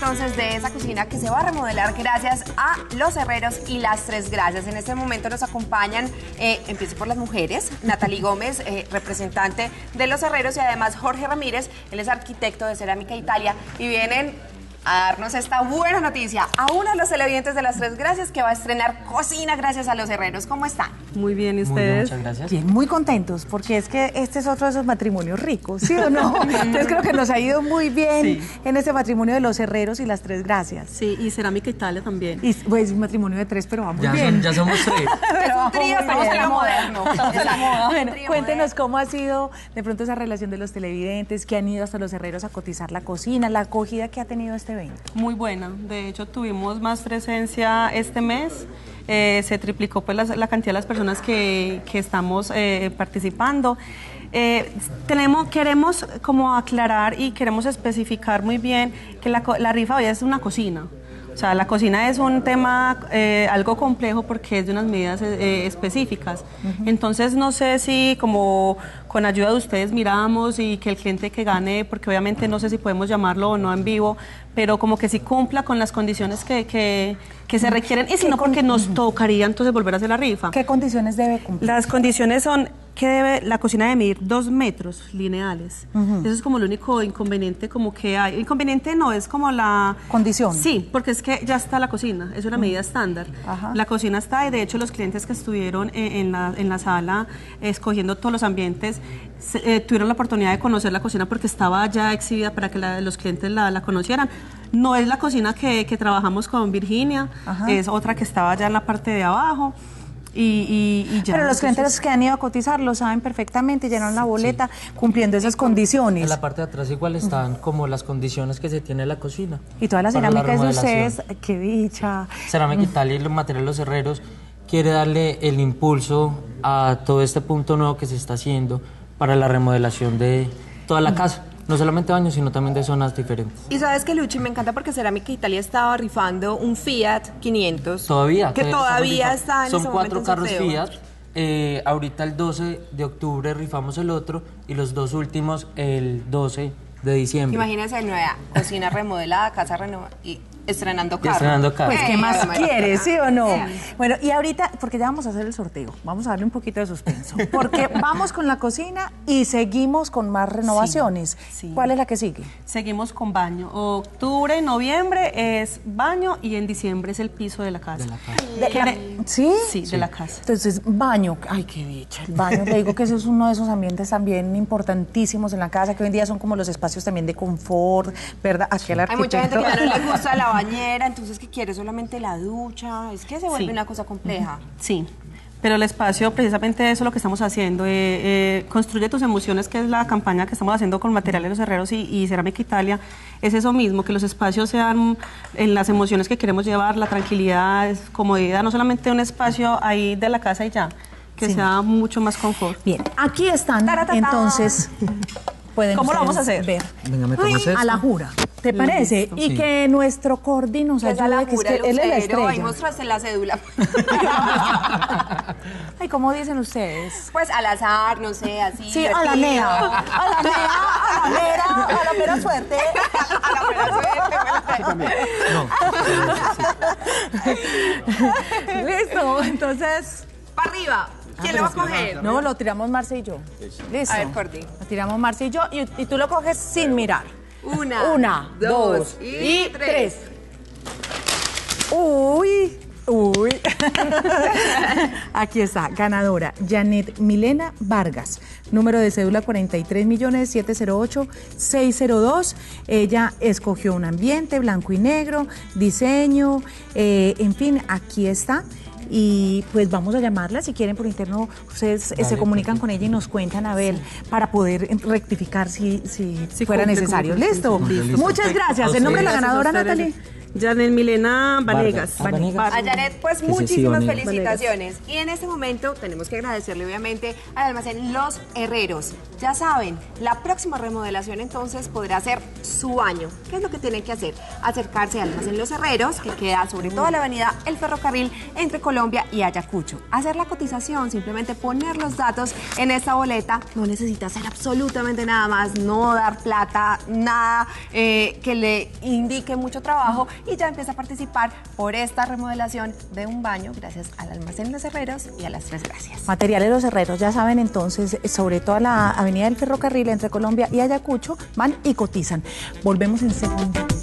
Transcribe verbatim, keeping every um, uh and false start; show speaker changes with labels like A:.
A: entonces de esa cocina que se va a remodelar gracias a Los Herreros y Las Tres Gracias. En este momento nos acompañan, eh, empiezo por las mujeres, Natalie Gómez, eh, representante de Los Herreros, y además Jorge Ramírez, él es arquitecto de Cerámica Italia, y vienen a darnos esta buena noticia a uno de los televidentes de Las Tres Gracias que va a estrenar cocina gracias a Los Herreros. ¿Cómo están?
B: Muy bien, ¿y ustedes?
C: Muy bien, muchas gracias.
D: Bien, muy contentos, porque es que este es otro de esos matrimonios ricos, ¿sí o no? Entonces creo que nos ha ido muy bien sí. en este matrimonio de Los Herreros y Las Tres Gracias.
B: Sí, y Cerámica Italia también.
D: Y pues un matrimonio de tres, pero vamos
C: ya
D: bien.
C: Son, ya somos tres.
A: Es un trío, estamos en lo moderno.
D: Bueno, cuéntenos cómo ha sido de pronto esa relación de los televidentes, que han ido hasta Los Herreros a cotizar la cocina, la acogida que ha tenido este evento.
B: Muy buena. De hecho, tuvimos más presencia este mes, eh, se triplicó pues la, la cantidad de las personas que, que estamos eh, participando. Eh, tenemos, queremos como aclarar y queremos especificar muy bien que la, la rifa hoy es una cocina. O sea, la cocina es un tema eh, algo complejo porque es de unas medidas eh, específicas. Uh-huh. Entonces, no sé si como con ayuda de ustedes miramos y que el cliente que gane, porque obviamente no sé si podemos llamarlo o no en vivo, pero como que sí cumpla con las condiciones que, que, que se requieren, y si no, porque nos tocaría entonces volver a hacer la rifa.
D: ¿Qué condiciones debe cumplir?
B: Las condiciones son que debe la cocina de medir dos metros lineales. Uh-huh. Eso es como el único inconveniente como que hay. Inconveniente no, es como la...
D: Condición.
B: Sí, porque es que ya está la cocina, es una uh-huh. medida estándar. Uh-huh. La cocina está, y de hecho los clientes que estuvieron en, en, la, en la sala escogiendo todos los ambientes, se, eh, tuvieron la oportunidad de conocer la cocina porque estaba ya exhibida para que la, los clientes la, la conocieran. No es la cocina que, que trabajamos con Virginia, uh-huh. es otra que estaba ya en la parte de abajo. Y, y, y ya.
D: Pero los clientes
B: entonces,
D: que han ido a cotizar lo saben perfectamente, llenaron la boleta sí. cumpliendo esas condiciones.
C: En la parte de atrás igual están uh-huh. como las condiciones que se tiene en la cocina.
D: Y toda la cerámica es de ustedes, qué dicha.
C: Cerámica Italia y los materiales Los Herreros quiere darle el impulso a todo este punto nuevo que se está haciendo para la remodelación de toda la uh-huh. casa. No solamente baños, sino también de zonas diferentes.
A: Y sabes que, Luchi, me encanta porque Cerámica Italia estaba rifando un Fiat quinientos.
C: Todavía.
A: Que todavía está en
C: Son
A: ese
C: cuatro carros
A: sorteo.
C: Fiat. Eh, ahorita el doce de octubre rifamos el otro y los dos últimos el doce de diciembre.
A: Imagínense, nueva cocina remodelada, casa renovada y estrenando carro.
C: Y estrenando carro.
D: Pues, ¿qué más quieres, sí o no? Sí. Bueno, y ahorita, porque ya vamos a hacer el sorteo, vamos a darle un poquito de suspenso, porque vamos con la cocina y seguimos con más renovaciones. Sí, sí. ¿Cuál es la que sigue?
B: Seguimos con baño. Octubre, noviembre es baño y en diciembre es el piso de la casa. De la casa.
D: De la, ¿Sí?
B: Sí, sí, de la casa.
D: Entonces, baño, ay, qué dicha, el baño, le digo que ese es uno de esos ambientes también importantísimos en la casa, que hoy en día son como los espacios también de confort, ¿verdad? Aquí el arquitecto...
A: Hay mucha gente que ya no le gusta la bañera, entonces que quiere solamente la ducha, es que se vuelve sí. una cosa compleja.
B: Sí, pero el espacio, precisamente eso es lo que estamos haciendo, eh, eh, Construye tus emociones, que es la campaña que estamos haciendo con Materiales Los Herreros y, y Cerámica Italia, es eso mismo, que los espacios sean en las emociones que queremos llevar, la tranquilidad, comodidad, no solamente un espacio ahí de la casa y ya, que sí. sea mucho más confort.
D: Bien, aquí están, Taratata. Entonces...
B: ¿Cómo lo vamos a hacer?
D: Ver.
C: Venga, me tomas esto.
D: A la jura. ¿Te parece? Listo. Y sí. que nuestro Cordi nos ayude, a la
A: que es
D: que él es la estrella.
A: Ahí mostraste la cédula.
D: Ay, ¿cómo dicen ustedes?
A: Pues al azar, no sé, así.
D: Sí, a la mea. A la mea, a la mera, a la mera suerte.
A: A la mera suerte.
C: También. No.
D: Listo, entonces...
A: Para arriba. ¿Quién ah, lo va a coger?
D: No, lo tiramos Marce y yo. Listo.
A: A ver, Cordi.
D: Lo tiramos Marce y yo y, y tú lo coges sin mirar.
A: Una,
D: Una dos, dos y, y tres. tres. Uy, uy. Aquí está, ganadora, Janet Milena Vargas. Número de cédula cuarenta y tres millones setecientos ocho mil seiscientos dos. Ella escogió un ambiente blanco y negro, diseño, eh, en fin, aquí está. Y pues vamos a llamarla, si quieren por interno, ustedes Dale, se comunican perfecto. con ella y nos cuentan a ver, sí. para poder rectificar si, si, si fuera cumple, necesario. Cumple, ¿Listo? Cumple, listo. Muchas gracias. ¿El nombre de la ganadora, Natalie?
B: Janet Milena Vanegas.
C: Vargas. Ah, Vanegas.
A: A Janet, pues
C: Que sí, sí,
A: muchísimas
C: Vanegas.
A: felicitaciones. Y en este momento tenemos que agradecerle obviamente al almacén Los Herreros. Ya saben, la próxima remodelación entonces podrá ser su año. ¿Qué es lo que tienen que hacer? Acercarse al almacén Los Herreros, que queda sobre toda la avenida El Ferrocarril entre Colombia y Ayacucho. Hacer la cotización, simplemente poner los datos en esta boleta. No necesita hacer absolutamente nada más, no dar plata, nada eh, que le indique mucho trabajo y ya empieza a participar por esta remodelación de un baño gracias al almacén Los Herreros y a las Tres Gracias.
D: Materiales Los Herreros, ya saben entonces, sobre toda la avenida del Ferrocarril entre Colombia y Ayacucho, van y cotizan. Volvemos en segundo.